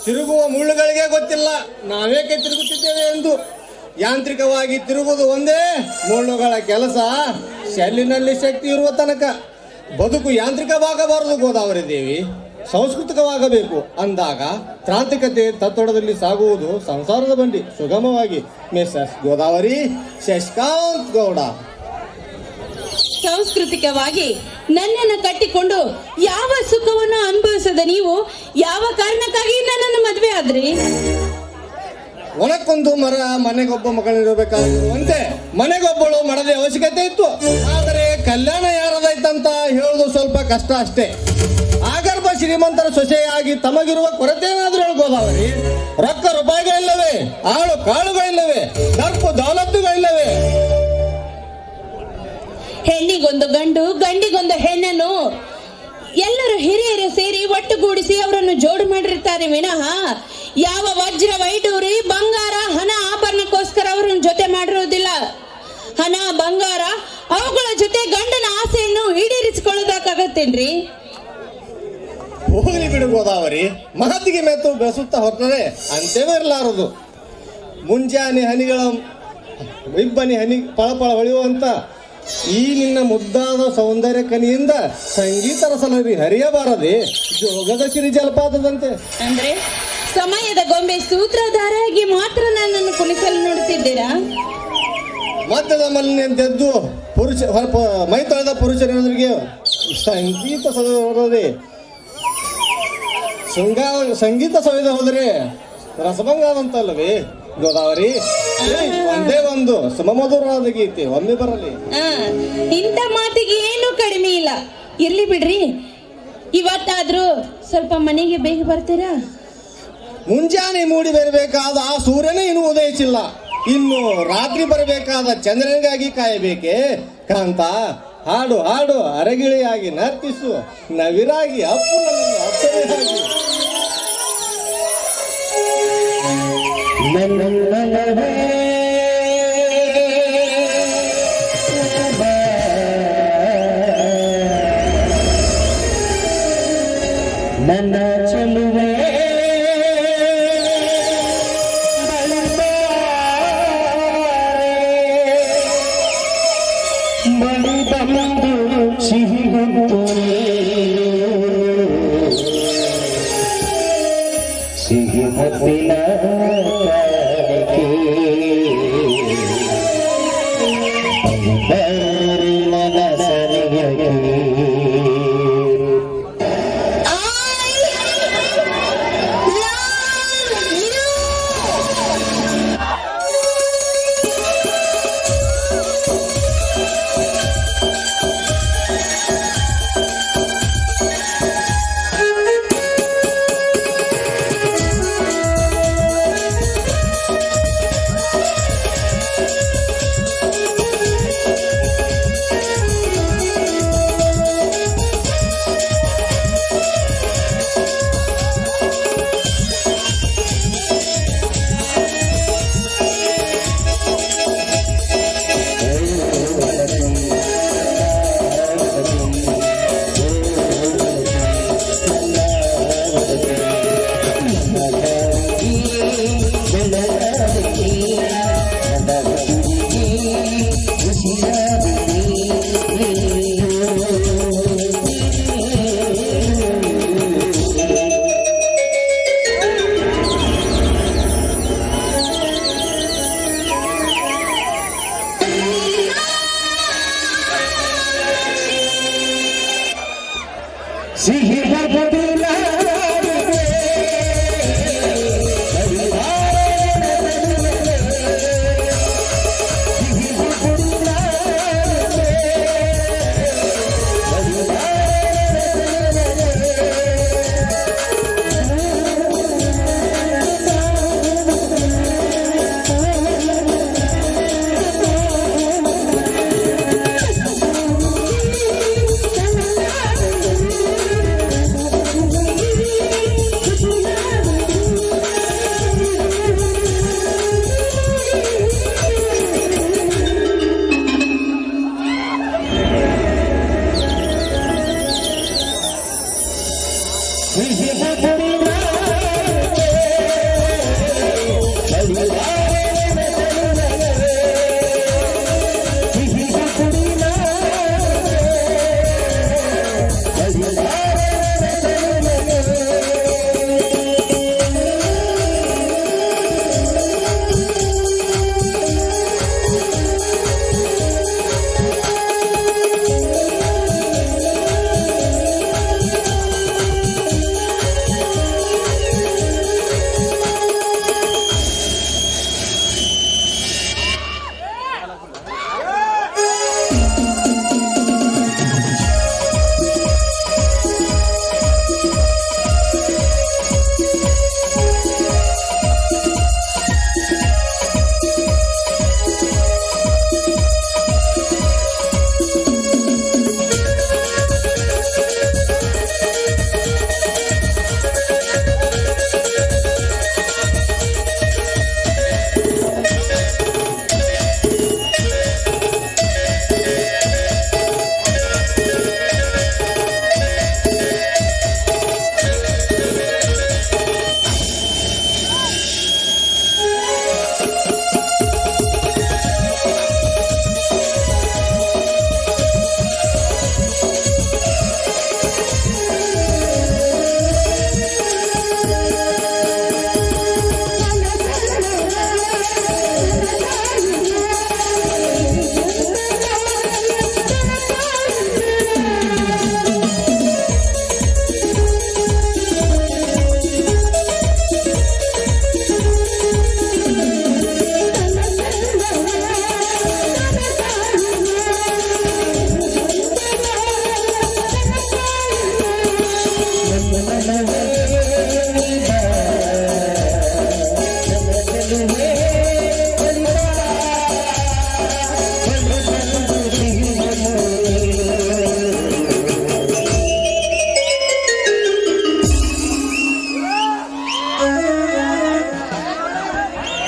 ತಿರುಗುವ ಮುಳ್ಳುಗಳಿಗೆ ಗೊತ್ತಿಲ್ಲ ನಾವೇಕೆ ತಿರುಗುತ್ತಿದ್ದೇವೆ ಎಂದು. ಯಾಂತ್ರಿಕವಾಗಿ ತಿರುಗುವುದು ಒಂದೇ ಮುಳ್ಳುಗಳ ಕೆಲಸ. ಶೆಲ್ಲಿನಲ್ಲಿ ಶಕ್ತಿ ಇರುವ ತನಕ ಬದುಕು ಯಾಂತ್ರಿಕವಾಗಬಾರದು ಗೋದಾವರಿ ದೇವಿ, ಸಾಂಸ್ಕೃತಿಕವಾಗಬೇಕು. ಅಂದಾಗ ತಾಂತ್ರಿಕತೆ ತತ್ತೊಡದಲ್ಲಿ ಸಾಗುವುದು ಸಂಸಾರದ ಬಂಡಿ ಸುಗಮವಾಗಿ. ಮಿಸಸ್ ಗೋದಾವರಿ ಶಶಿಕಾಂತ್ ಗೌಡ. ಸಾಂಸ್ಕೃತಿಕವಾಗಿ ನನ್ನನ್ನು ಕಟ್ಟಿಕೊಂಡು ಯಾವ ಸುಖವನ್ನು ಅನುಭವಿಸದ ನೀವು ಯಾವ ಕಾರಣಕ್ಕಾಗಿ ನನ್ನನ್ನು ಮದುವೆ ಆದ್ರಿ? ಒಣಕ್ಕೊಂದು ಮರ ಮನೆಗೊಬ್ಬ ಮಗಳಿರಬೇಕಾಗಿರುವಂತೆ ಮನೆಗೊಬ್ಬಳು ಮಡದ ಅವಶ್ಯಕತೆ ಇತ್ತು. ಆದರೆ ಕಲ್ಯಾಣ ಯಾರದೈತಂತ ಹೇಳುವುದು ಸ್ವಲ್ಪ ಕಷ್ಟ ಅಷ್ಟೇ. ಆಗರ್ಭ ಶ್ರೀಮಂತರ ಸೊಸೆಯಾಗಿ ತಮಗಿರುವ ಕೊರತೆ ಏನಾದ್ರೂ ಹೇಳ್ಬೋದಾವರಿ? ರೊಕ್ಕ ರೂಪಾಯಿಗಳಿಲ್ಲವೇ? ಆಳು ಕಾಳುಗಳಿಲ್ಲವೇ? ದರ್ಪು ದೌಲತ್ತುಗಳಿಲ್ಲವೇ? ಹೆಣ್ಣಿಗೊಂದು ಗಂಡು, ಗಂಡಿಗೊಂದು ಹೆಣ್ಣನ್ನು ಎಲ್ಲರೂ ಹಿರಿಯರು ಸೇರಿ ಒಟ್ಟುಗೂಡಿಸಿ ಅವರನ್ನು ಜೋಡು ಮಾಡಿರ್ತಾರೆ ವಿನಃ ಯಾವ ವಜ್ರ ವೈಡೂರಿ ಬಂಗಾರ ಹಣ ಆಭರಣಕ್ಕೋಸ್ಕರ ಅವರನ್ನು ಜೊತೆ ಮಾಡಿರುವುದಿಲ್ಲ. ಹಣ ಬಂಗಾರ ಅವುಗಳ ಜೊತೆ ಗಂಡನ ಆಸೆಯನ್ನು ಈಡೇರಿಸಿಕೊಳ್ಳೋದಕ್ಕಾಗತ್ತೇನ್ರಿ? ಹೋಗಲಿ ಬಿಡು ಗೋದಾವರಿ, ಮಾತಿಗೆ ಮೆತ್ತು ಬೆಸುತ್ತಾ ಹೊರಟರೆ ಅಂತೇವೇ ಇರಲಾರದು. ಮುಂಜಾನೆ ಹನಿಗಳ ಇಬ್ಬನಿ ಹನಿ ಪಳಪಳ ಹೊಳೆಯುವಂತ ಈ ನಿನ್ನ ಮುದ್ದಾದ ಸೌಂದರ್ಯ ಕನಿಯಿಂದ ಸಂಗೀತ ರಸಲರಿ ಹರಿಯಬಾರದೆ ಜೋಗದ ಸಿರಿ ಜಲಪಾತದಂತೆ. ಅಂದ್ರೆ ಸಮಯದ ಗೊಂಬೆ ಸೂತ್ರಧಾರಿಯಾಗಿ ಮಾತ್ರ ನನ್ನನ್ನು ಕುಣಿಸಲು ನೋಡುತ್ತಿದ್ದೀರಾ? ಮಧ್ಯದ ಮಲ್ಲಿನೆದ್ದು ಪುರುಷ ಮೈ ತೊಳೆದ ಪುರುಷರಿಗೆ ಸಂಗೀತ ಸೌದೆ ಸಂಗೀತ ಸೌದೆ ಹೋದರೆ ರಸಭಂಗಾದಂತಲ್ಲವೇ ಗೋದಾವರಿ? ಒಂದೇ ಒಂದು ಸುಮಧುರವಾದ ಗೀತೆ ಒಮ್ಮೆ ಬರಲಿ. ಇಂಥ ಮಾತಿಗೆ ಏನು ಕಡಿಮೆ ಇಲ್ಲ. ಇರ್ಲಿ ಬಿಡ್ರಿ, ಇವತ್ತಾದ್ರೂ ಸ್ವಲ್ಪ ಮನೆಗೆ ಬೇಗ ಬರ್ತೀರಾ? ಮುಂಜಾನೆ ಮೂಡಿ ಬರಬೇಕಾದ ಆ ಸೂರ್ಯನೇ ಇನ್ನು ಉದಯಿಸಿಲ್ಲ. ಇನ್ನು ರಾತ್ರಿ ಬರಬೇಕಾದ ಚಂದ್ರನಿಗಾಗಿ ಕಾಯಬೇಕೆ? ಕಾಂತ, ಹಾಡು ಹಾಡು ಅರಗಿಳಿಯಾಗಿ ನರ್ತಿಸು, ನವಿರಾಗಿ ಅಪ್ಪು ನನ್ನನ್ನು ಅಪ್ಪನೆಯಾಗಿ. ನನ್ನ ಚೆಲುವೆ ಮಣಿ ಬಂದು ಸಿಹಿಗುಂತು ಸಿಹಿ ಮುತ್ತಿನ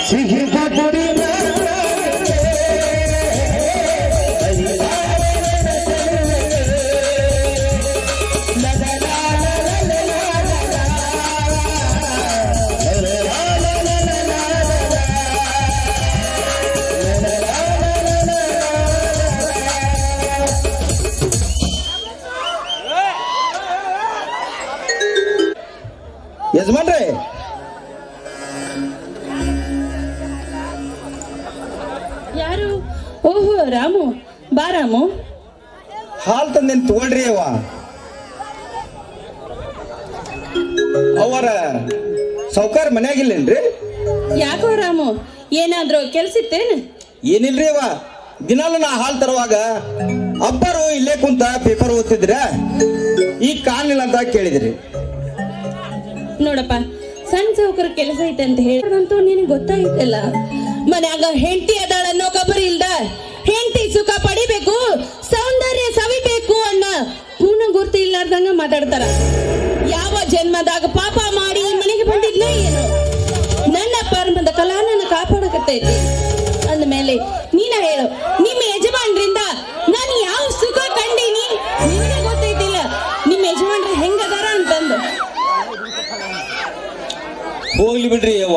ಸಿಹಿಗುಡಿ ಯಜಮಾನ್ರಿ, ಯಾರು? ಓಹೋ ರಾಮು, ಬಾ ರಾಮು. ಹಾಲ್ ತಂದೇನ್ ತಗೊಳ್ರಿ ಅವ್ವ. ಅವರ ಸೌಕಾರ ಮನ್ಯಾಗಿಲ್ಲೇನ್ರಿ? ಯಾಕೋ ರಾಮು, ಏನಾದ್ರು ಕೆಲ್ಸಿತ್ತೇನು? ಏನಿಲ್ರಿ ಅವ್ವ, ದಿನಾಲು ನಾ ಹಾಲ್ ತರುವಾಗ ಅಬ್ಬರು ಇಲ್ಲೇ ಕುಂತ ಪೇಪರ್ ಓದ್ತಿದ್ರ, ಈಗ ಕಾಣಿಲ್ಲ ಅಂತ ಕೇಳಿದ್ರಿ. ನೋಡಪ್ಪ, ಸಣ್ಣ ಸೌಕರ ಕೆಲಸ ಐತೆ ಅಂತ ಹೇಳಿದಂತೂ ನಿನಗೆ ಗೊತ್ತಾಗಿತ್ತಲ್ಲ. ಮನ್ಯಾಗ ಹೆಂಡತಿ ಅದಾಳ ಅನ್ನೋ ಖಬರ್ ಇಲ್ದ, ಹೆಂಡತಿ ಸುಖ ಪಡಿಬೇಕು, ಸೌಂದರ್ಯ ಸವಿಬೇಕು ಅನ್ನ ಪೂರ್ಣ ಗುರ್ತು ಇಲ್ಲಾರ್ದಂಗ ಮಾತಾಡ್ತಾರ. ಯಾವ ಜನ್ಮದಾಗ ಪಾಪ ಮಾಡಿ ಮನೆಗೆ ಬಂದಿದ್ನ ಏನು? ನನ್ನ ಪರ್ಮದ ಕಲಾ ನನ್ನ ಕಾಪಾಡಕತ್ತೈತಿ ಅಂದ್ಮೇಲೆ ನೀನ ಹೇಳು, ನಿಮ್ಮ ಯಜಮಾನ್ರಿಂದ ನಾನು ಯಾವ ಸುಖ ಕಂಡೀನಿ ನಿನಗೆ ಗೊತ್ತೈತಿಲ್ಲ. ನಿಮ್ಮ ಯಜಮಾನ್ರ ಹೆಂಗದಾರ ಅಂತಂದು. ಹೋಗ್ಲಿ ಬಿಡ್ರಿ ಅವ್ವ,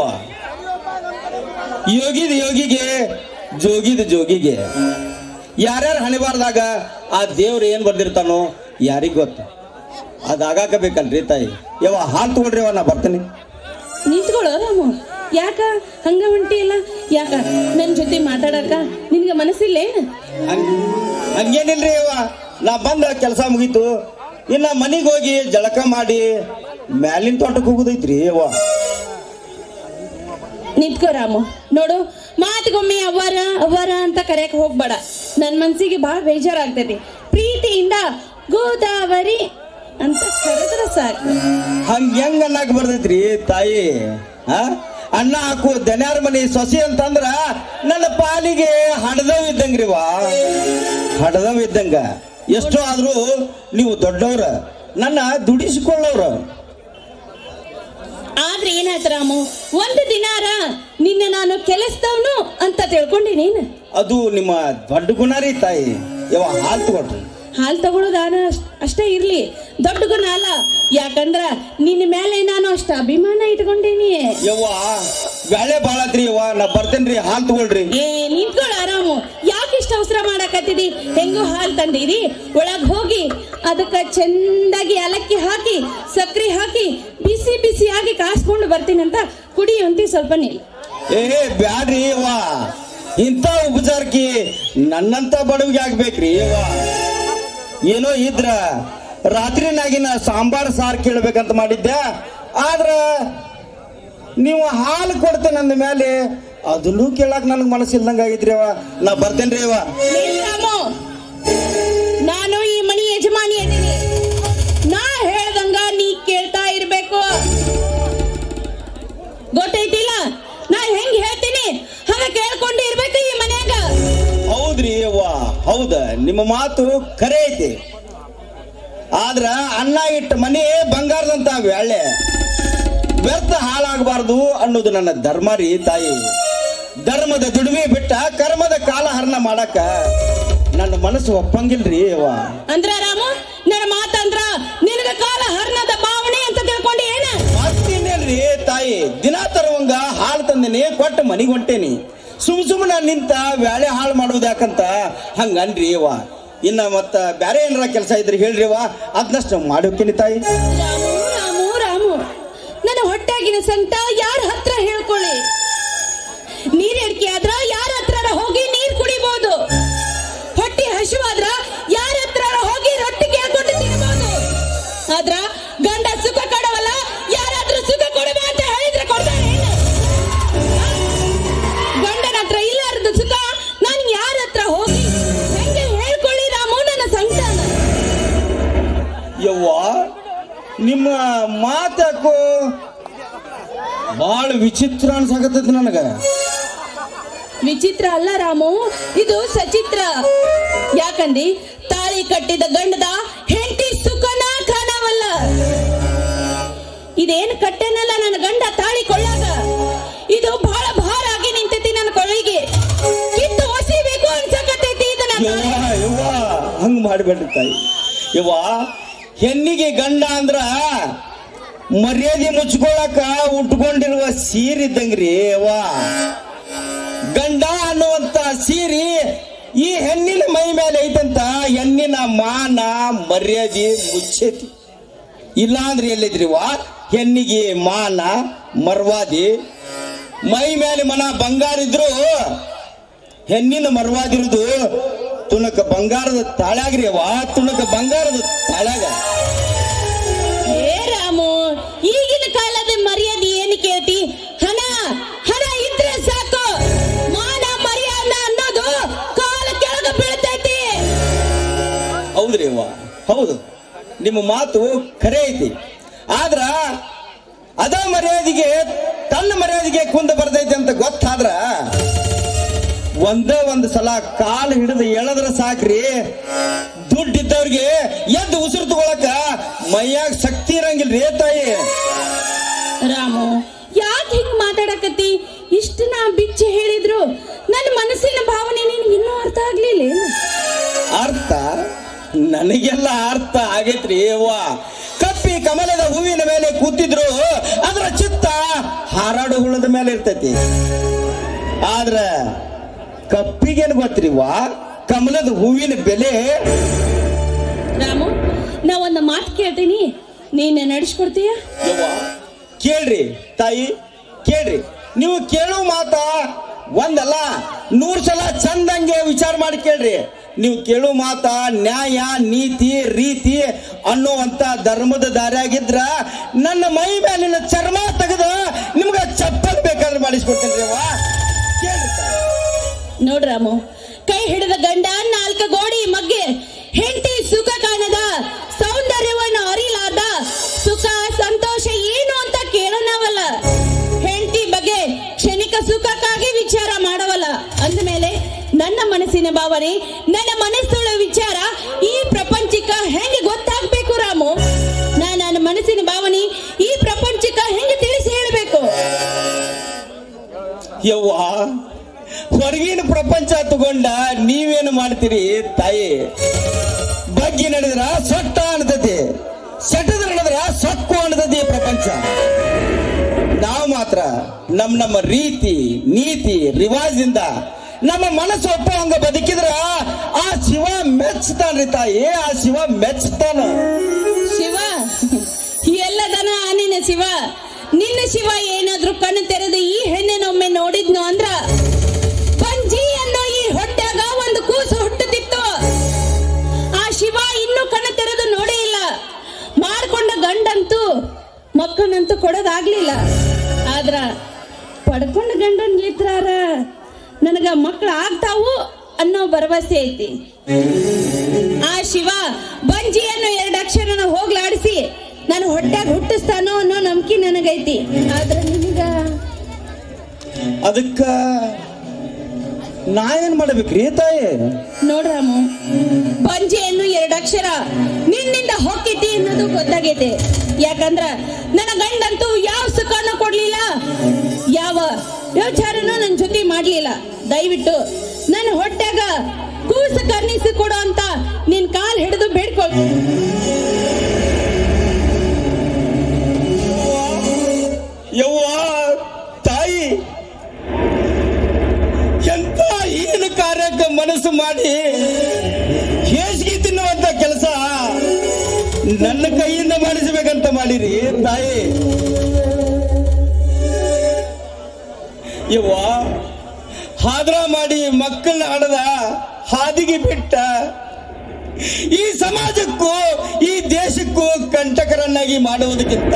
ಯೋಗಿದ ಯೋಗಿಗೆ, ಜೋಗಿದ ಜೋಗಿಗೆ. ಯಾರ್ಯಾರು ಹಣಿಬಾರ್ದಾಗ ಆ ದೇವ್ರು ಏನ್ ಬರ್ದಿರ್ತಾನೋ ಯಾರಿಗ್ ಗೊತ್ತು. ಅದಾಗಾಕ ಬೇಕಲ್ರಿ ತಾಯಿ. ಯವ್ವ ಹಾಲು ತಗೊಳ್ರಿ ಅವ್ವ, ನಾ ಬರ್ತೀನಿ. ನಿಂತ್ಕೊಳ್ಳೋ ರಾಮು, ಯಾಕ ಹಂಗ ಹೊಂಟಿ ಇಲ್ಲ? ಯಾಕ ನನ್ನ ಜೊತೆ ಮಾತಾಡಕ ನಿನ್ಗೆ ಮನಸ್ಸಿಲ್ಲೇನು? ಹಂಗೇನಿಲ್ರಿ ಅವ್ವ, ನಾ ಬಂದ ಕೆಲಸ ಮುಗೀತು, ಇನ್ನ ಮನಿಗೆ ಹೋಗಿ ಜಳಕ ಮಾಡಿ ಮ್ಯಾಲಿನ ತೋಟಕ್ಕೆ ಹೋಗುದೈತ್ರಿ ಅವ್ವ. ನಿಂತ್ಕೋ ರಾಮು. ನೋಡು, ಮಾತಿಗೊಮ್ಮೆ ಅವ್ವಾರ ಅವ್ವಾರ ಅಂತ ಕರೆಯಕ್ ಹೋಗ್ಬೇಡ. ನನ್ ಮನ್ಸಿಗೆ ಬಹಳ ಬೇಜಾರಾಗ್ತೈತಿ. ಪ್ರೀತಿಯಿಂದ ಗೋದಾವರಿ ಅಂತ ಕರೆದ್ರೆ ಸಾಕು. ಹೆಂಗ ಅನ್ನಕ್ ಬರ್ತೈತ್ರಿ ತಾಯಿ? ಅನ್ನ ಹಾಕು ದನ್ಯಾರ ಮನಿ ಸೊಸಿ ಅಂತಂದ್ರ ನನ್ನ ಪಾಲಿಗೆ ಹಡದವ್ ಇದ್ದಂಗ್ರಿವಾ, ಹಡದವ್ ಇದ್ದಂಗ. ಎಷ್ಟೋ ಆದ್ರೂ ನೀವು ದೊಡ್ಡವ್ರ, ನನ್ನ ದುಡಿಸಿಕೊಳ್ಳವ್ರ. ಆದ್ರೆ ಏನಾಯ್ತು ರಾಮು, ಒಂದು ದಿನಾರ ನಿನ್ನ ನಾನು ಕೆಲಸದವನು ಅಂತ ತಿಳ್ಕೊಂಡಿ ನೀನು. ಅದು ನಿಮ್ಮ ದೊಡ್ಡ ಗುಣ ರೀ ತಾಯಿ. ಯವ್ವ ಹಾಲು ತಗೊಳ್ರಿ. ಹಾಲು ತಗೊಳ್ಳೋದಾನ ಅಷ್ಟೇ ಇರ್ಲಿ, ದೊಡ್ಡ ಗುಣ ಅಲ್ಲ. ಯಾಕಂದ್ರ ನಿನ್ನ ಮೇಲೆ ನಾನು ಅಷ್ಟ ಅಭಿಮಾನ ಇಟ್ಕೊಂಡೀನಿ. ಯವ್ವ ಬ್ಯಾಳೆ ಬಾಳತ್ರಿ ಯವ್ವ, ನಾ ಬರ್ತೇನ್ರಿ, ಹಾಲು ತಗೊಳ್ರಿ. ನಿಂತ್ಕೊಳ ಆರಾಮು. ಯಾಕೆ ಇಷ್ಟ ಅವಸರ ಮಾಡಕತ್ತಿದಿ? ಹೆಂಗೋ ಹಾಲು ತಂದಿರಿ, ಒಳಗ್ ಹೋಗಿ ಅದಕ್ಕ ಚಂದಾಗಿ ಏಲಕ್ಕಿ ಹಾಕಿ ಸಕ್ರೆ ಹಾಕಿ ಬಿಸಿ ಬಿಸಿಯಾಗಿ ಕಾಸ್ಕೊಂಡು ಬರ್ತೀನಂತ ಕುಡಿಯುವಂತಿ. ಸ್ವಲ್ಪ ನಿಲ್. ಬ್ಯಾಡ್ರಿ ಯವ್ವ, ಇಂಥ ಉಪಚಾರಕ್ಕೆ ನನ್ನಂತ ಬಡವಿಗೆ ಆಗ್ಬೇಕ್ರಿ ಯವ್ವ. ಏನೋ ಇದ್ರ ರಾತ್ರಿನಾಗಿನ ಸಾಂಬಾರ್ ಸಾರು ಕೇಳ್ಬೇಕಂತ ಮಾಡಿದ್ದೆ, ಆದ್ರ ನೀವು ಹಾಲು ಕೊಡ್ತೇನೆ ಅಂದ ಮೇಲೆ ಅದನ್ನೂ ಕೇಳಕ್ ನನಗೆ ಮನಸ್ಸಿಲ್ದಂಗ ಆಗಿದ್ರಿ ಅವ್ವ. ನಾ ಬರ್ತೇನ್ರಿ ಅವ್ವ. ನಾನು ಈ ಮನಿ ಯಜಮಾನಿ ಅದೀನಿ, ನಾ ಹೇಳ್ದಂಗ ನೀ ಕೇಳ್ತಾ ಇರ್ಬೇಕು, ಗೊತ್ತೈತಿಲ್ಲ? ನಾ ಹೆಂಗ್ ಹೇಳ್ತೀನಿ ಹಂಗ ಕೇಳ್ಕೊಂಡು ಇರ್ಬೇಕು ಈ ಮನ್ಯಾಗ. ಹೌದ್ರಿ ಅವ್ವ, ಹೌದ, ನಿಮ್ಮ ಮಾತು ಖರೆ ಐತಿ. ಆದ್ರ ಅನ್ನ ಇಟ್ಟ ಮನೆ ಬಂಗಾರದಂತ ವ್ಯಾಳೆ ವ್ಯರ್ಥ ಹಾಳಾಗಬಾರ್ದು ಅನ್ನೋದು ನನ್ನ ಧರ್ಮ ರೀ ತಾಯಿ. ಧರ್ಮದ ದುಡಿಮೆ ಬಿಟ್ಟ ಕರ್ಮದ ಕಾಲಹರಣ ಮಾಡಕ ನನ್ನ ಮನಸ್ಸು ಒಪ್ಪಂಗಿಲ್ರಿ ಅವ್ವ. ಅಂದ್ರ ರಾಮು, ನನ್ನ ಮಾತಂದ್ರ ನಿನಗ ಕಾಲಹರಣದ ಭಾವನೆ ಅಂತ ತಿಳ್ಕೊಂಡಿ ಏನ? ಮತ್ತಿನ್ನೇನ್ರಿ ತಾಯಿ, ದಿನ ತರುವಂಗ ಹಾಲು ತಂದೇನಿ, ಕೊಟ್ಟು ಮನಿಗೆ ಹೊಂಟೇನಿ. ಸುಮ್ಮನೆ ನಿಂತ ವ್ಯಾಳೆ ಹಾಳು ಮಾಡುವುದು ಯಾಕಂತ ಹಂಗನ್ರಿ ಅವ್ವ. ಇನ್ನ ಮತ್ತ ಬ್ಯಾರೆ ಏನಾರ ಕೆಲಸ ಇದ್ರೆ ಹೇಳ್ರಿ ಅವ್ವ, ಅದನ್ನಷ್ಟು ಮಾಡೋಕೇನಿ ತಾಯಿ. ರಾಮು ರಾಮು ರಾಮು, ನನ್ನ ಹೊಟ್ಟಾಗಿನ ಸಂಕಟ ಯಾರ ಹತ್ರ ಹೇಳ್ಕೊಳ್ಳಿ? ನೀರ್ ಎಡ್ಕೆ ಆದ್ರ ಯಾರ ಹತ್ರ ಹೋಗಿ ನೀರ್ ಕುಡಿಬಹುದು, ಹೊಟ್ಟೆ ಹಸಿವಾದ್ರ ಯಾರ ಹತ್ರ ಹೋಗಿ ರೊಟ್ಟಿ ಕೇಳ್ಕೊಂಡು ತಿನ್ಬಹುದು. ಆದ್ರ ಗಂಡ ಸುಖ ಕೊಡವಲ್ಲ, ಯಾರಾದ್ರೂ ಸುಖ ಕೊಡಬ ಅಂತ ಹೇಳಿದ್ರೆ ಕೊಡ್ತಾರೆ? ಗಂಡನ ಹತ್ರ ಇಲ್ಲಾರದ ಸುಖ ನಾನು ಯಾರ ಹತ್ರ ಹೋಗಿ ಹೆಂಗೆ ಹೇಳ್ಕೊಳ್ಳಿ ರಾಮು ನನ್ನ ಸಂಕಟನ? ಯವ್ವ, ನಿಮ್ಮ ಮಾತಾಕೋ ಬಾಳ ವಿಚಿತ್ರ ಅನ್ಸಾಕತ್ತೈತಿ ನನಗ. ವಿಚಿತ್ರ ಅಲ್ಲ ರಾಮು, ಇದು ಸಚಿತ್ರ. ಯಾಕಂದಿ ತಾಳಿ ಕಟ್ಟಿದ ಗಂಡದ ಹೆಂಡತಿ ಸುಖನ ಕಾಣವಲ್ಲ. ಇದೇನು ಕಟ್ಟೆನಲ್ಲ ನನ್ನ ಗಂಡ ತಾಳಿ ಕೊಳ್ಳಾಗ, ಇದು ಬಹಳ ಭಾರ ಆಗಿ ಮಾಡಿಬಿಡ್ರಿ ತಾಯಿ. ಇವ ಹೆಣ್ಣಿಗೆ ಗಂಡ ಅಂದ್ರ ಮರ್ಯಾದೆ ಮುಚ್ಕೊಳಕ ಉಟ್ಕೊಂಡಿರುವ ಸೀರೆ ಇದ್ದಂಗ್ರಿ. ಅವ್ವ ಗಂಡ ಅನ್ನುವಂತ ಸೀರೆ ಈ ಹೆಣ್ಣಿನ ಮೈ ಮೇಲೆ ಐತಂತ ಹೆಣ್ಣಿನ ಮಾನ ಮರ್ಯಾದೆ ಮುಚ್ಚೈತಿ. ಇಲ್ಲ ಅಂದ್ರೆ ಎಲ್ಲಿದ್ರಿವ ಹೆಣ್ಣಿಗೆ ಮಾನ ಮರ್ವಾದಿ ಮೈ ಮೇಲೆ ಮನ ಬಂಗಾರ ಇದ್ರು ಹೆಣ್ಣಿನ ಮರ್ವಾದಿರುದು ತುಣಕ ಬಂಗಾರದ ತಾಳ್ಯಾಗ್ರಿ. ಅವ್ವ ತುಣಕ ಬಂಗಾರದ ತಾಳ್ಯಾಗ. ಏ ರಾಮು, ಈಗಿನ ಕಾಲದ ಮರ್ಯಾದೆ ಏನು ಕೇಳ್ತಿ? ಹಣ ಹಣ ಇದ್ರೆ ಸಾಕು, ಮಾನ ಮರ್ಯಾದ ಅನ್ನೋದು ಕಾಲ ಕೆಳಗ ಬೀಳ್ತೈತಿ. ಹೌದ್ರಿ ಅವ್ವ, ಹೌದು, ನಿಮ್ಮ ಮಾತು ಖರೆ ಐತಿ. ಆದ್ರ ಅದ ಮರ್ಯಾದೆಗೆ ತನ್ನ ಮರ್ಯಾದೆಗೆ ಕುಂದ ಬರ್ತೈತಿ ಅಂತ ಗೊತ್ತಾದ್ರ ಒಂದು ಸಲ ಕಾಲು ಹಿಡಿದು ಎಳದ್ರ ಸಾಕ್ರಿ. ದುಡ್ಡಿದ್ದವ್ರಿಗೆ ಎದ್ದು ಉಸಿರು ತಗೊಳಕ ಮೈಯಾಗ ಶಕ್ತಿ ಇರಂಗಿಲ್ರಿ ತಾಯಿ. ರಾಮು, ಯಾಕೆ ಹಿಂಗ್ ಮಾತಾಡಕತ್ತಿ? ಇಷ್ಟು ನಾ ಬಿಚ್ಚಿ ಹೇಳಿದ್ರು ನನ್ನ ಮನಸ್ಸಿನ ಭಾವನೆ ನಿನ್ಗೆ ಇನ್ನೂ ಅರ್ಥ ಆಗ್ಲಿಲ್ಲ. ಅರ್ಥ ನನಗೆಲ್ಲ ಅರ್ಥ ಆಗೈತ್ರಿ ಅವ್ವ. ಕಪ್ಪಿ ಕಮಲದ ಹೂವಿನ ಮೇಲೆ ಕೂತಿದ್ರು ಅದರ ಚಿತ್ತ ಹಾರಾಡು ಹುಳದ ಮೇಲೆ ಇರ್ತೈತಿ. ಆದ್ರ ಕಪ್ಪಿಗೇನು ಗೊತ್ತ್ರಿವ ಕಮಲದ ಹೂವಿನ ಬೆಲೆ. ರಾಮು, ನಾ ಒಂದು ಮಾತು ಕೇಳ್ತೀನಿ, ನೀನ್ ನಡೆಸ್ಕೊಡ್ತೀಯ? ಕೇಳ್ರಿ ತಾಯಿ, ಕೇಳ್ರಿ. ನೀವು ಕೇಳೋ ಮಾತ ಒಂದಲ್ಲ 100 ಸಲ ಚಂದಂಗೆ ವಿಚಾರ ಮಾಡಿ ಕೇಳ್ರಿ. ನೀವು ಕೇಳೋ ಮಾತ ನ್ಯಾಯ ನೀತಿ ರೀತಿ ಅನ್ನುವಂತ ಧರ್ಮದ ದಾರಿಯಾಗಿದ್ರ ನನ್ನ ಮೈ ಮೇಲಿನ ಚರ್ಮ ತೆಗೆದು ನಿಮ್ಗ ಚಪ್ಪಲ್ ಬೇಕಾದ್ರೆ ಮಾಡಿಸ್ಕೊಡ್ತೇನ್ರಿ. ಕೇಳ್ರಿ ನೋಡ್ರಾಮು, ಕೈ ಹಿಡಿದ ಗಂಡ 4 ಗೋಡಿ ಮಗ್ಗೆ, ಹೆಂಡತಿ ಸುಖ ಕಾಣದ, ಸೌಂದರ್ಯವನ್ನು ಅರಿಲಾದ, ಸುಖ ಸಂತೋಷ ಏನು ಅಂತ ಕೇಳೋಣವಲ್ಲ, ಹೆಂಡತಿ ಬಗ್ಗೆ ಕ್ಷಣಿಕ ಸುಖಕ್ಕಾಗಿ ವಿಚಾರ ಮಾಡವಲ್ಲ ಅಂದಮೇಲೆ ನನ್ನ ಮನಸ್ಸಿನ ಭಾವನೆ, ನನ್ನ ಮನಸ್ಸುಳ ವಿಚಾರ ಈ ಪ್ರಪಂಚಕ್ಕ ಹೆಂಗೆ ಗೊತ್ತಾಗ್ಬೇಕು ರಾಮು? ನನ್ನ ಮನಸ್ಸಿನ ಭಾವನೆ ಈ ಪ್ರಪಂಚಕ್ಕ ಹೆಂಗೆ ತಿಳಿಸಿ ಹೇಳಬೇಕು? ಯವ್ವ, ಹೊರಗಿನ ಪ್ರಪಂಚ ತಗೊಂಡ ನೀವೇನು ಮಾಡ್ತೀರಿ ತಾಯಿ? ಬಗ್ಗೆ ನಡೆದ್ರ ಸೊಟ್ಟ ಅನ್ತತಿ, ಸೆಟದ ನಡೆದ್ರ ಸೊಕ್ಕು ಅನ್ತತಿ ಪ್ರಪಂಚ. ನಾವು ಮಾತ್ರ ನಮ್ಮ ರೀತಿ ನೀತಿ ರಿವಾಜಿಂದ ನಮ್ಮ ಮನಸ್ಸು ಒಪ್ಪ ಹಂಗ ಬದುಕಿದ್ರ ಆ ಶಿವ ಮೆಚ್ತಾನ್ರಿ ತಾಯಿ. ಆ ಶಿವ ಮೆಚ್ತಾನ. ಶಿವ ಎಲ್ಲದನ ನಿನ್ನ ಶಿವ. ನಿನ್ನ ಶಿವ ಏನಾದ್ರೂ ಕಣ್ಣು ತೆರೆದು ಈ ಹೆಣ್ಣನೊಮ್ಮೆ ನೋಡಿದ್ನು ಅಂದ್ರ ಪಂಜಿ ಅನ್ನೋ ಈ ಹೊಟ್ಟಾಗ ಒಂದು ಕೂಸು ಹುಟ್ಟುತ್ತಿತ್ತು. ಆ ಶಿವ ಇನ್ನೂ ಕಣ್ಣು ತೆರೆದು ನೋಡೇ ಇಲ್ಲ. ಮಾಡ್ಕೊಂಡ ಗಂಡಂತೂ ಮಕ್ಕಳನ್ನಂತೂ ಕೊಡೋದಾಗ್ಲಿಲ್ಲ. ಆದ್ರ ಪಡ್ಕೊಂಡ ಗಂಡನ್ ಇದ್ರಾರ ನನಗ ಮಕ್ಕಳು ಆಗ್ತಾವು ಅನ್ನೋ ಭರವಸೆ ಐತಿ. ಆ ಶಿವ ಬಂಜಿಯನ್ನು 2 ಅಕ್ಷರನ ಹೋಗ್ಲಾಡಿಸಿ ನಾನು ಹೊಟ್ಟಾಗ ಹುಟ್ಟಿಸ್ತಾನೋ ಅನ್ನೋ ನಂಬಿಕೆ ನನಗೈತಿ. ಆದ್ರೆ ನಿನಗ ಅದಕ್ಕ ನಾ ಏನ್ ಮಾಡ್ಬೇಕ್ರಿ ತಾಯಿ? ನೋಡ್ರಾಮು, ಬಂಜಿಯನ್ನು 2 ಅಕ್ಷರ ನಿನ್ನಿಂದ ಹೊಕ್ಕೈತಿ ಅನ್ನೋದು ಗೊತ್ತಾಗೈತೆ. ಯಾಕಂದ್ರ ನನ್ನ ಗಂಡಂತೂ ಯಾವ ಸುಖನೂ ಕೊಡ್ಲಿಲ್ಲ, ಯಾವ ವ್ಯವಚಾರನೂ ನನ್ನ ಜೊತೆ ಮಾಡ್ಲಿಲ್ಲ. ದಯವಿಟ್ಟು ನನ್ನ ಹೊಟ್ಟಾಗ ಕೂಸು ಕರ್ಣಿಸಿ ಕೊಡು ಅಂತ ನಿನ್ ಕಾಲ್ ಹಿಡಿದು ಬೇಡ್ಕೊಳ್. ಯವ್ವ ತಾಯಿ, ಎಂತ ಏನು ಕಾರ್ಯಕ್ಕೆ ಮನಸ್ಸು ಮಾಡಿ ಹೇಸಿಗೆ ತಿನ್ನುವಂತ ಕೆಲಸ ನನ್ನ ಕೈಯಿಂದ ಮಾಡಿಸಬೇಕಂತ ಮಾಡಿರಿ ತಾಯಿ. ಯವ್ವ, ಹಾದ್ರ ಮಾಡಿ ಮಕ್ಕಳನ್ನ ಹಡದ ಹಾದಿಗೆ ಬಿಟ್ಟ ಈ ಸಮಾಜಕ್ಕೂ ಈ ದೇಶಕ್ಕೂ ಕಂಟಕರನ್ನಾಗಿ ಮಾಡುವುದಕ್ಕಿಂತ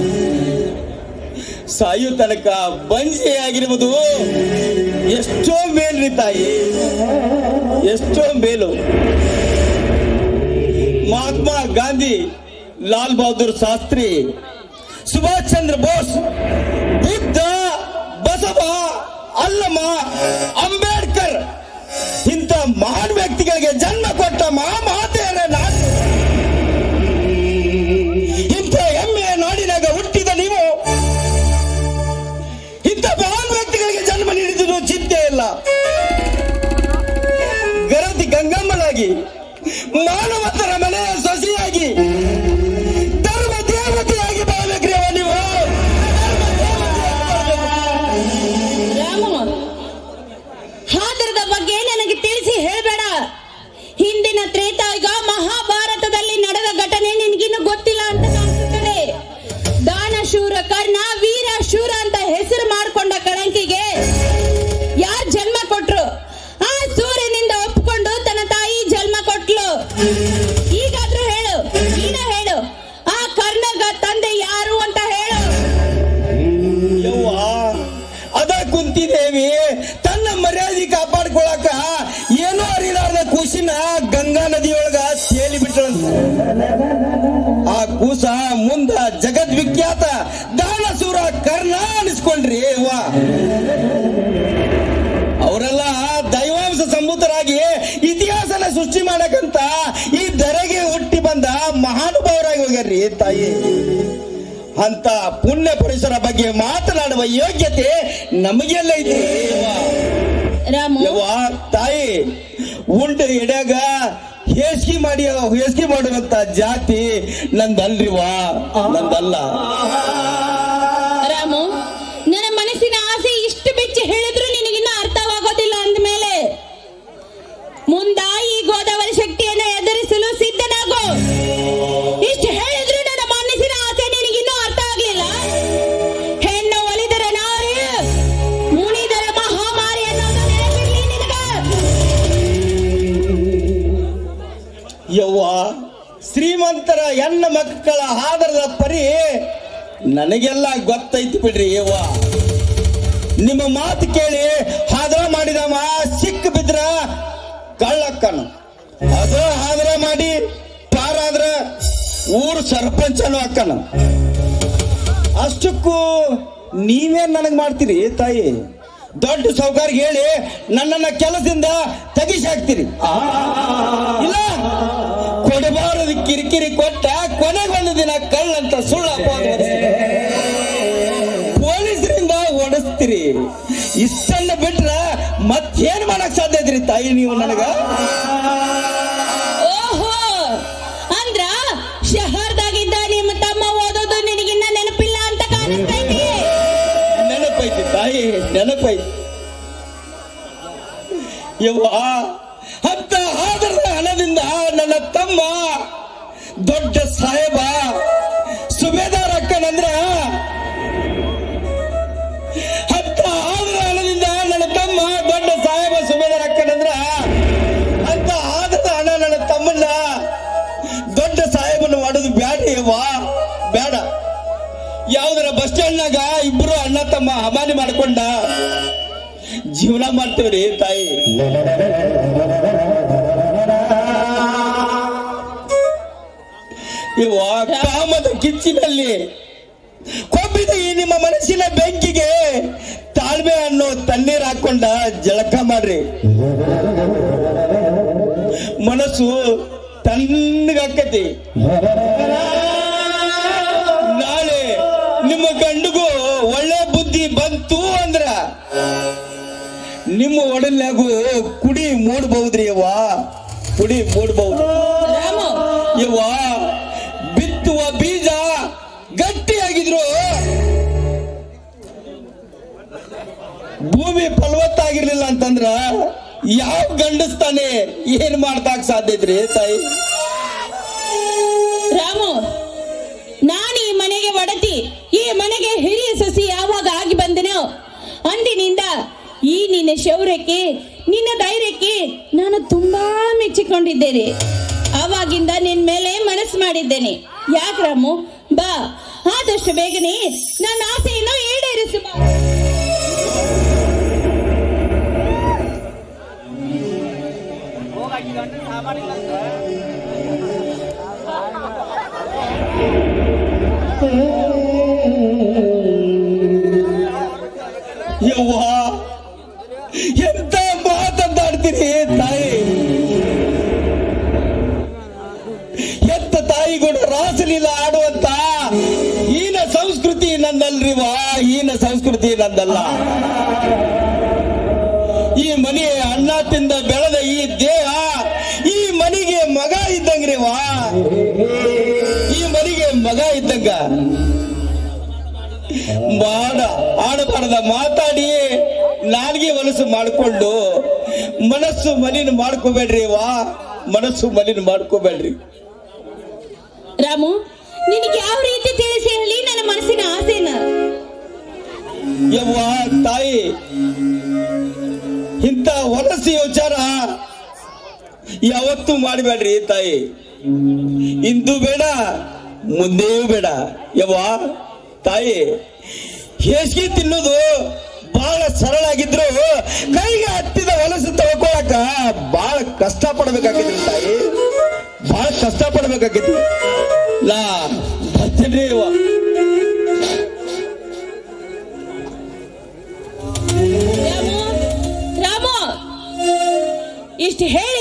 ಸಾಯು ತನಕ ಬಂಜೆಯಾಗಿರುವುದು ಎಷ್ಟೋ ಮೇಲ್ರಿ ತಾಯಿ, ಎಷ್ಟೋ ಮೇಲು. ಮಹಾತ್ಮ ಗಾಂಧಿ, ಲಾಲ್ ಬಹದ್ದೂರ್ ಶಾಸ್ತ್ರಿ, ಸುಭಾಷ್ ಚಂದ್ರ ಬೋಸ್, ಬುದ್ಧ, ಬಸವ, ಅಲ್ಲಮ, ಅಂಬೇಡ್ಕರ್ ಇಂಥ ಮಹಾನ್ ವ್ಯಕ್ತಿಗಳಿಗೆ ಜನ್ಮ ಕೊಟ್ಟ ಮಹಾಮಾತೆಯರ ನಾಡು. ಇಂಥ ಹೆಮ್ಮೆಯ ನಾಡಿನಾಗ ಹುಟ್ಟಿದ ನೀವು ಇಂಥ ಮಹಾನ್ ವ್ಯಕ್ತಿಗಳಿಗೆ ಜನ್ಮ ನೀಡಿದ್ರು ಚಿಂತೆ ಇಲ್ಲ. ಗರತಿ ಗಂಗಮ್ಮಳಾಗಿ ಮಾನವತರ ಮನೆಯ ಸೊಸೆಯಾಗಿ ಧರ್ಮ ದೇವತೆಯಾಗಿ ಬಾಳ್ಬೇಕ್ರಿ ಅವ ನೀವು. ರಾಮ, ಹಾದರದ ಬಗ್ಗೆ ನನಗೆ ತಿಳಿಸಿ ಹೇಳಬೇಡ. ಹಿಂದಿನ ತ್ರೇತಾಯುಗ ಮಹಾಭಾರತದಲ್ಲಿ ನಡೆದ ಘಟನೆ ನಿನಗಿನ್ನು ಗೊತ್ತಿಲ್ಲ ಅಂತ ಕಾಣಿಸುತ್ತದೆ. ದಾನಶೂರ ಕರ್ಣ ವೀರ ಶೂರ ಅಂತ ಹೆಸರು ಮಾಡಿಕೊಂಡ ಕಳಂಕಿಗೆ ಯಾರು ಜನ್ಮ ಕೊಟ್ರು? ಆ ಸೂರ್ಯನಿಂದ ಒಪ್ಪಿಕೊಂಡು ತನ್ನ ತಾಯಿ ಜನ್ಮ ಕೊಟ್ಲು. ಈಗಾದ್ರೂ ಹೇಳು, ನೀನ ಹೇಳು, ಆ ಕರ್ಣಗ ತಂದೆ ಯಾರು ಅಂತ ಹೇಳು. ಯವ್ವ, ಅದ ಕುಂತಿದೇವಿ ತನ್ನ ಮರ್ಯಾದೆ ಕಾಪಾಡ್ಕೊಳಕ ಏನೋ ಅರಿಲಾರ್ದ ಕೂಸಿನ ಗಂಗಾ ನದಿಯೊಳಗ ತೇಲಿ ಬಿಟ್ಟಳಂತ. ಆ ಕೂಸ ಮುಂದ ಜಗದ್ವಿಖ್ಯಾತ ದಾನಸೂರ ಕರ್ಣ ಅನಿಸ್ಕೊಂಡ್ರಿ ಅವ್ವ. ಅವರೆಲ್ಲ ದೈವಾಂಶ ಸಂಭೂತರಾಗಿ ಇತಿಹಾಸನ ಸೃಷ್ಟಿ ಮಾಡಕಂತ ಈ ಧರೆಗೆ ಹುಟ್ಟಿ ಬಂದ ಮಹಾನುಭಾವರಾಗಿ ಹೋಗ್ಯಾರ್ರಿ ತಾಯಿ. ಅಂತ ಪುಣ್ಯ ಪುರುಷರ ಬಗ್ಗೆ ಮಾತನಾಡುವ ಯೋಗ್ಯತೆ ನಮಗೆಲ್ಲ ಐತಿ ರಾಮು. ತಾಯಿ. ಉಂಡ ಎಡ್ಯಾಗ ಹೇಸಿಗೆ ಮಾಡುವಂತ ಜಾತಿ ನಂದಲ್ರಿವಾ, ನಂದಲ್ಲ. ರಾಮು, ನನ್ನ ಮನಸ್ಸಿನ ಆಸೆ ಇಷ್ಟು ಬೆಚ್ಚಿ ಹೇಳಿದ್ರು ನಿನಗಿನ್ನ ಅರ್ಥವಾಗೋದಿಲ್ಲ ಅಂದಮೇಲೆ ಮುಂದ ಈ ಗೋದಾವರಿ ಶಕ್ತಿಯನ್ನು ಎದುರಿಸಲು ಸಿದ್ಧನಾಗು. ಇಷ್ಟು ಹೇಳಿದ್ರು ನನ್ನ ಮನಸ್ಸಿನ ಆಸೆ ನಿನಗಿನ್ನೂ ಅರ್ಥ ಆಗ್ಲಿಲ್ಲ. ಹೆಣ್ಣು ಒಲಿದರೆ ನಾರಿ, ಮುನಿದರೆ ಮಹಾಮಾರಿ ಅನ್ನೋದು ನೆನಪಿರ್ಲಿ ನಿನಗ. ಯವ್ವ, ಶ್ರೀಮಂತರ ಹೆಣ್ಣ ಮಕ್ಕಳ ಆದರದ ಪರಿ ನನಗೆಲ್ಲ ಗೊತ್ತೈತಿ ಬಿಡ್ರಿ ಯವ್ವ. ನಿಮ್ಮ ಮಾತು ಕೇಳಿ ಹಾದ್ರ ಮಾಡಿದವ ಸಿಕ್ಕ ಬಿದ್ರ ಕಳ್ಳಕ್ಕನು, ಅದು ಹಾದ್ರ ಮಾಡಿ ಪಾರಾದ್ರ ಊರು ಸರ್ಪಂಚನು ಅಕ್ಕನು. ಅಷ್ಟಕ್ಕೂ ನೀವೇನ್ ನನಗ್ ಮಾಡ್ತೀರಿ ತಾಯಿ? ದೊಡ್ಡ ಸೌಕರ್ಯ ಹೇಳಿ ನನ್ನನ್ನ ಕೆಲಸದಿಂದ ತೆಗಿಸಿ ಹಾಕ್ತೀರಿ. ಇಲ್ಲ, ಕೊಡಬಾರದು ಕಿರಿಕಿರಿ ಕೊಟ್ಟ ಕೊನೆಗೆ ಒಂದು ದಿನ ಕಳ್ಳಂತ ಸುಳ್ಳು ಅಪವಾದ ಪೊಲೀಸರಿಂದ ಓಡಿಸ್ತೀರಿ. ಇಷ್ಟನ್ನ ಬಿಟ್ರ ಮತ್ತೇನ್ ಮಾಡಕ್ ಸಾಧ್ಯ ಇದ್ರಿ ತಾಯಿ ನೀವು ನನಗ? ಓಹೋ, ಅಂದ್ರ ಶಹರ್ದಾಗಿದ್ದ ನಿಮ್ಮ ತಮ್ಮ ಓದೋದು ನಿನಗಿನ್ನ ನೆನಪಿಲ್ಲ ಅಂತ ಕಾಣಿಸ್ತೈತಿ. ನೆನಪೈತಿ ತಾಯಿ, ನೆನಪೈತಿ ಯವ್ವ. ಅಂತ ಆದರದ ಹಣದಿಂದ ನನ್ನ ತಮ್ಮ ದೊಡ್ಡ ಸಾಹೇಬ ಸುಬೇದಾರ್ ಅಕ್ಕನಂದ್ರ, ಅಂತ ಆದರ ಹಣದಿಂದ ನನ್ನ ತಮ್ಮ ದೊಡ್ಡ ಸಾಹೇಬ ಸುಬೇದಾರ್ ಅಕ್ಕನಂದ್ರ, ಅಂತ ಆದರದ ಹಣ ನನ್ನ ತಮ್ಮನ್ನ ದೊಡ್ಡ ಸಾಹೇಬನ್ನು ಮಾಡೋದು ಬ್ಯಾಡ್ರಿ ಯವ್ವ, ಬೇಡ. ಯಾವ್ದಾರ ಬಸ್ ಸ್ಟ್ಯಾಂಡ್ನಾಗ ಇಬ್ರು ಅಣ್ಣ ತಮ್ಮ ಹಮಾಲಿ ಮಾಡ್ಕೊಂಡ ಜೀವನ ಮಾಡ್ತೇವ್ರಿ ತಾಯಿ. ಕಾಮದ ಕಿಚ್ಚಿನಲ್ಲಿ ಕೊಬ್ಬಿದ ಈ ನಿಮ್ಮ ಮನಸ್ಸಿನ ಬೆಂಕಿಗೆ ತಾಳ್ಮೆ ಅನ್ನೋ ತಣ್ಣೀರ್ ಹಾಕೊಂಡ ಜಳಕ ಮಾಡ್ರಿ. ಮನಸ್ಸು ತಣ್ಣಗಾಕತಿ. ನಾಳೆ ನಿಮ್ಮ ಗಂಡಿಗೂ ಒಳ್ಳೆ ಬುದ್ಧಿ ಬಂತು ಅಂದ್ರ ನಿಮ್ಮ ಒಡಲ್ನಾಗೂ ಕುಡಿ ಮೂಡಬಹುದ್ರಿ ಯವ್ವ, ಕುಡಿ ಮೂಡಬಹುದು. ರಾಮು, ಯವ್ವ, ಬಿತ್ತುವ ಬೀಜ ಗಟ್ಟಿಯಾಗಿದ್ರು ಭೂಮಿ ಫಲವತ್ತಾಗಿರ್ಲಿಲ್ಲ ಅಂತಂದ್ರ ಯಾವ ಗಂಡಸ್ತಾನೆ ಏನ್ ಮಾಡ್ತಾಕ್ ಸಾಧ್ಯ ಇದ್ರಿ ತಾಯಿ? ರಾಮು, ನಾನು ಈ ಮನೆಗೆ ಒಡತಿ, ಈ ಮನೆಗೆ ಹಿರಿಯ ಸೊಸಿ ಯಾವಾಗ ಆಗಿ ಬಂದೆನೋ ಅಂದಿನಿಂದ ಈ ನಿನ್ನ ಶೌರ್ಯಕ್ಕೆ, ನಿನ್ನ ಧೈರ್ಯಕ್ಕೆ ನಾನು ತುಂಬಾ ಮೆಚ್ಚಿಕೊಂಡಿದ್ದೇನೆ. ಆವಾಗಿಂದ ನಿನ್ ಮೇಲೆ ಮನಸ್ಸು ಮಾಡಿದ್ದೇನೆ. ಯಾಕೆ ರಾಮು, ಬಾ, ಆದಷ್ಟು ಬೇಗನೆ ನನ್ನ ಆಸೆಯನ್ನು ಈಡೇರಿಸು ಬಾ. ಯವ್ವ, ಎಂತ ಮಾತಂತಾಡ್ತೀರಿ ತಾಯಿ? ಎತ್ತ ತಾಯಿಗಳು ರಾಸಲೀಲ ಆಡುವಂತ ಹೀನ ಸಂಸ್ಕೃತಿ ನಂದಲ್ರಿವಾ, ಹೀನ ಸಂಸ್ಕೃತಿ ನಂದಲ್ಲ. ಈ ಮನೆ ಅನ್ನ ತಿಂದ ಬೆಳೆದ ಈ ದೇಹ, ಈ ಮನೆಗೆ ಮಗ ಹಂಗ ಆಡಬಾರದ ಮಾತಾಡಿ ನಾಲ್ಗೆ ಹೊಲಸು ಮಾಡಿಕೊಂಡು ಮನಸ್ಸು ಮಲಿನ ಮಾಡ್ಕೋಬೇಡ್ರಿ ಮನಸ್ಸು ಮಲಿನ ಮಾಡ್ಕೋಬೇಡ್ರಿ. ರಾಮು, ನಿನಗೆ ಯಾವ ರೀತಿ ತಿಳಿಸಿ ಹೇಳಿ ನನ್ನ ಮನಸ್ಸಿನ ಆಸೆನ? ಯವ್ವ ತಾಯಿ, ಇಂಥ ಹೊಲಸಿ ವಿಚಾರ ಯಾವತ್ತೂ ಮಾಡಬೇಡ್ರಿ ತಾಯಿ. ಇಂದು ಬೇಡ, ಮುಂದೆಯೂ ಬೇಡ. ಯವ್ವ ತಾಯಿ, ಹೇಸಿಗೆ ತಿನ್ನೋದು ಬಹಳ ಸರಳ ಆಗಿದ್ರು ಕೈಗೆ ಹತ್ತಿದ ಹೊಲಸು ತಗೊಳಕ ಬಹಳ ಕಷ್ಟ ಪಡ್ಬೇಕಾಗಿದ್ರಿ ತಾಯಿ, ಬಹಳ ಕಷ್ಟ ಪಡ್ಬೇಕಾಗಿತ್ತು. ನಾ ಬರ್ತೀನಿ ಯವ್ವ. ರಾಮು, ಇಷ್ಟು ಹೇಳಿ